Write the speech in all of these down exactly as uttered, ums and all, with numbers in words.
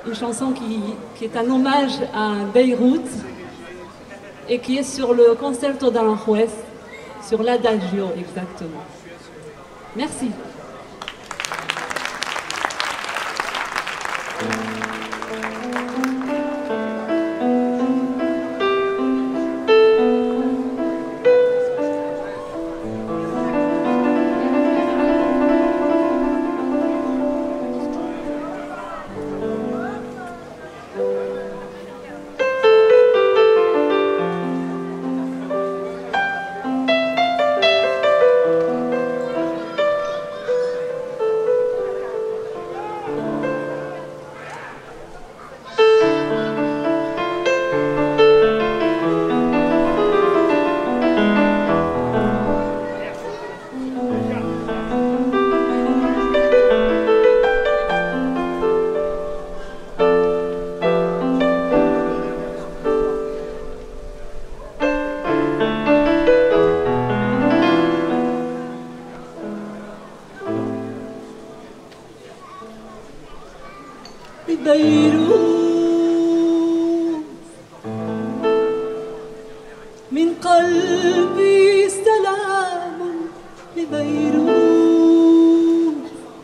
une chanson qui, qui est un hommage à Beyrouth et qui est sur le concerto d'Aranjuez, sur l'adagio exactement. Merci. بيروت من قلبي سلام لبيروت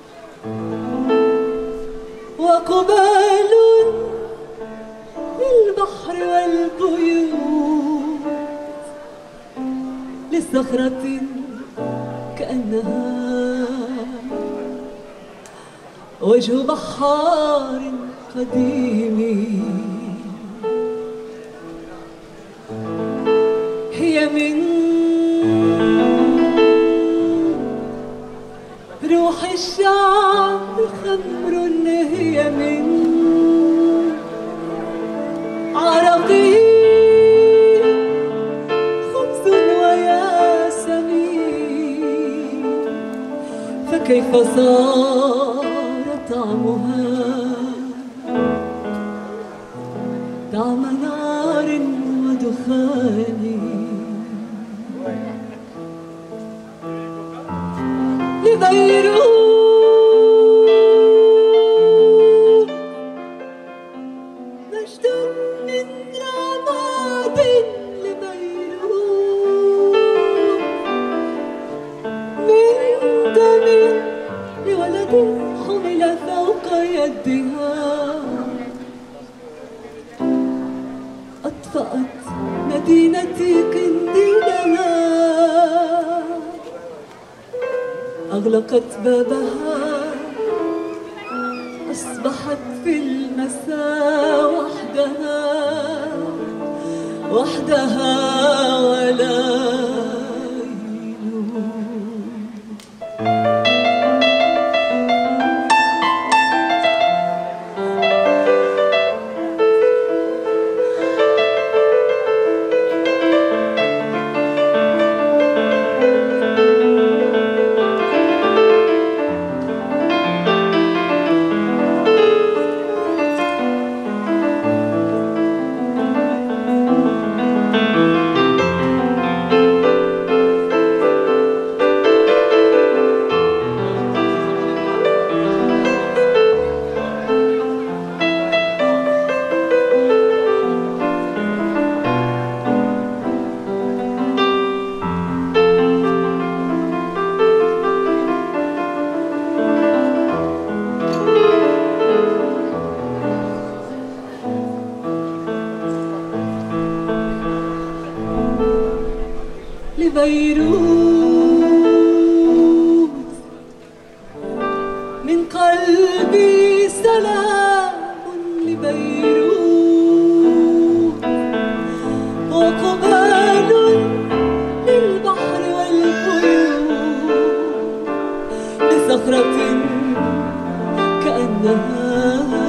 وقبال للبحر والبيوت لصخرة كأنها وجه بحار قديم هي من روح الشعب خمر هي من عرقه خبز وياسمين فكيف صار طعمها طعم نار ودخان لبيروت مجد من رماد لبيروت من دم لولد حمل فوق يدها أطفأت مدينتي قنديلها أغلقت بابها أصبحت في المساء وحدها وحدها ولا لبيروت من قلبي سلام لبيروت وقبال للبحر والبيوت لصخرة كأنها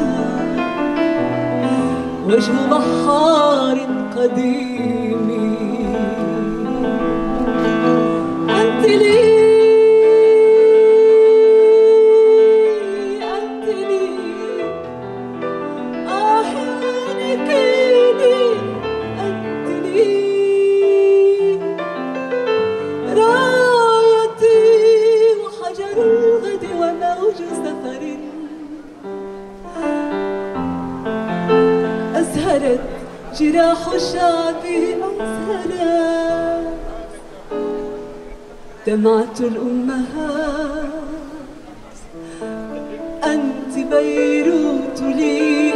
وجه بحار قديم أنت لي أنت لي أحيانك لي أنت لي رايتي وحجر الغد وموج سفر أزهرت جراح شعبي أزهرت دمعة الأمهات أنت بيروت لي